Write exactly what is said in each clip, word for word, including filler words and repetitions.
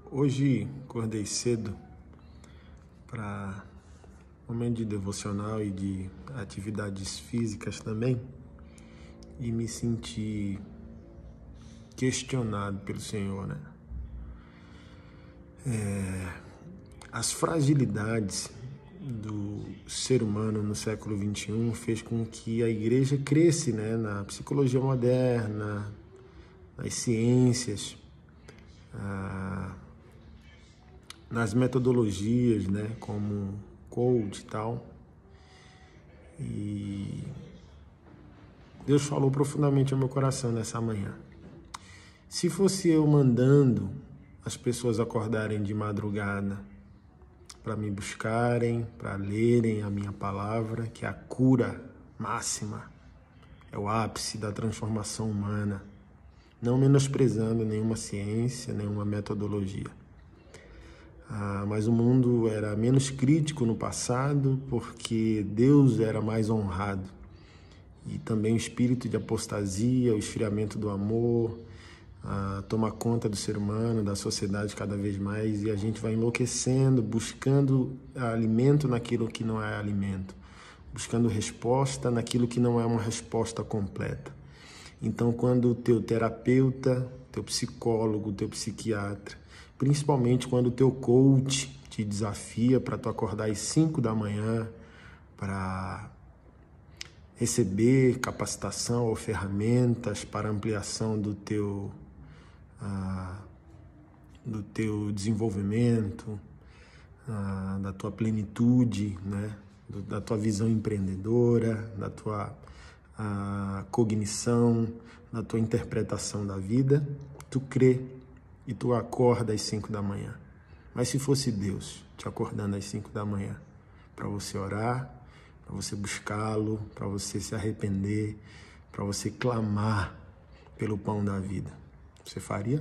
Hoje acordei cedo para momento de devocional e de atividades físicas também e me senti questionado pelo Senhor, né? É, as fragilidades do ser humano no século vinte e um fez com que a igreja cresce, né, na psicologia moderna, nas ciências, ah, nas metodologias, né, como coach e tal. E Deus falou profundamente ao meu coração nessa manhã. Se fosse eu mandando as pessoas acordarem de madrugada para me buscarem, para lerem a minha palavra, que é a cura máxima, é o ápice da transformação humana, não menosprezando nenhuma ciência, nenhuma metodologia. Ah, mas o mundo era menos crítico no passado porque Deus era mais honrado. E também o espírito de apostasia, o esfriamento do amor, ah, toma conta do ser humano, da sociedade cada vez mais, e a gente vai enlouquecendo, buscando alimento naquilo que não é alimento, buscando resposta naquilo que não é uma resposta completa. Então, quando o teu terapeuta, teu psicólogo, teu psiquiatra, principalmente quando o teu coach te desafia para tu acordar às cinco da manhã para receber capacitação ou ferramentas para ampliação do teu, ah, do teu desenvolvimento, ah, da tua plenitude, né? Do, da tua visão empreendedora, da tua ah, cognição, da tua interpretação da vida, tu crê e tu acorda às cinco da manhã. Mas se fosse Deus te acordando às cinco da manhã para você orar, para você buscá-lo, para você se arrepender, para você clamar pelo pão da vida, você faria?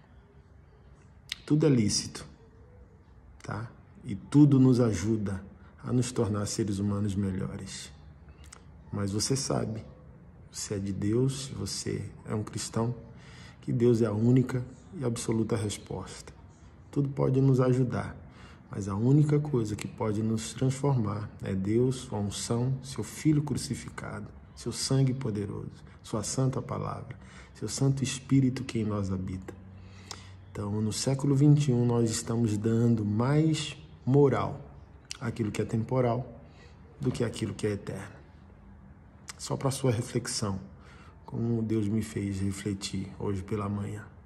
Tudo é lícito, tá? E tudo nos ajuda a nos tornar seres humanos melhores. Mas você sabe, você é de Deus, você é um cristão, que Deus é a única e absoluta resposta. Tudo pode nos ajudar, mas a única coisa que pode nos transformar é Deus, sua unção, seu Filho crucificado, seu sangue poderoso, sua santa palavra, seu Santo Espírito que em nós habita. Então, no século vinte e um, nós estamos dando mais moral àquilo que é temporal do que àquilo que é eterno. Só para sua reflexão, como Deus me fez refletir hoje pela manhã.